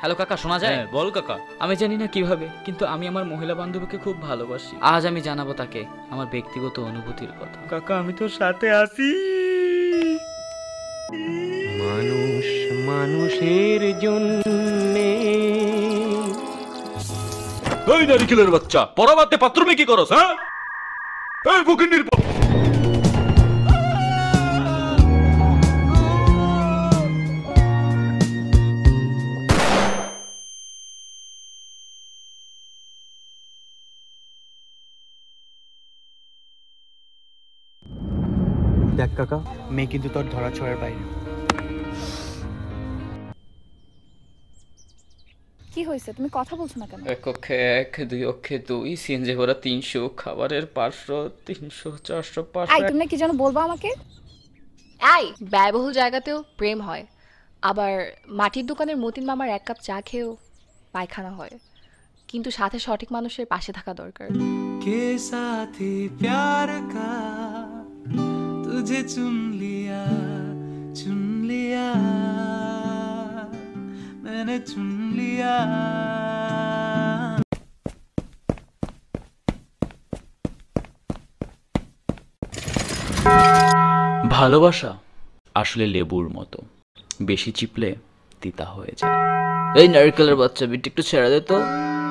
Hello কাকা, শোনা যায়? বল কাকা। আমি জানি না কিভাবে, কিন্তু আমি আমার মহিলা বান্ধবীকে খুব ভালোবাসি। আজ আমি জানাবো তাকে আমার ব্যক্তিগত অনুভূতির কথা। কাকা আমি তোর সাথে আছি। মানুষ মানুষের জন্যে। ওই নারিকেলের বাচ্চা, পরাবাতে বাথরুমে কি করছ? হ্যাঁ, এই ফকিন্নির দেখ কাকা, মেয়ে কিন্তু তোর ধরা ছোঁয়ার বাইরে। কি হয়েছে, তুমি কথা বলছো না কেন? এক অক্ষে এক, দুই অক্ষে দুই, সিএনজি ভরা 300, খাবারের 500, 300, 400, 500। তুমি কি যেন বলবা আমাকে? ব্যয়বহুল জায়গাতেও প্রেম হয়, আবার মাটির দোকানের মতিন মামার এক কাপ চা খেয়েও পায়খানা হয়, কিন্তু সাথে সঠিক মানুষের পাশে থাকা দরকার। के साथी प्यार का तुझे चुन लिया मैंने चुन लिया। ভালোবাসা আসলে লেবুর মতো, বেশি চিপলে তিতা হয়ে যায়। এই নারকেলের বাচ্চা, বিট একটু ছেড়ে দে তো।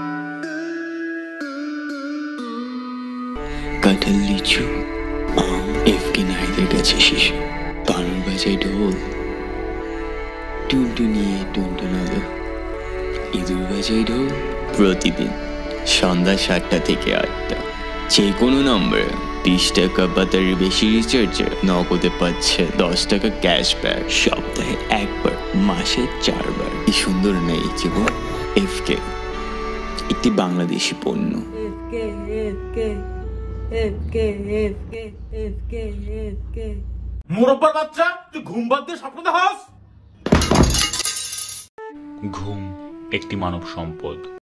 কাঁঠাল, লিচু, আম, এফকে নাহিদের কাছে শিশু, বানর বাজায় ঢোল, টুনটুনিয়ে টুনটুনালো, ইঁদুর বাজায় ঢোল। প্রতিদিন সন্ধ্যা 7টা থেকে 8টা, যে কোনো নম্বরে 20 টাকা বা তার বেশি রিচার্জে নগদে পাচ্ছে 10 টাকা ক্যাশব্যাক। সপ্তাহে একবার, মাসে 4 বার। কি সুন্দর নেই জীবন। এফকে একটি বাংলাদেশি পণ্য। মুরব্বার বাচ্চা, তুই ঘুম বাদ দিয়ে স্বপ্ন দেখাস? ঘুম একটি মানব সম্পদ।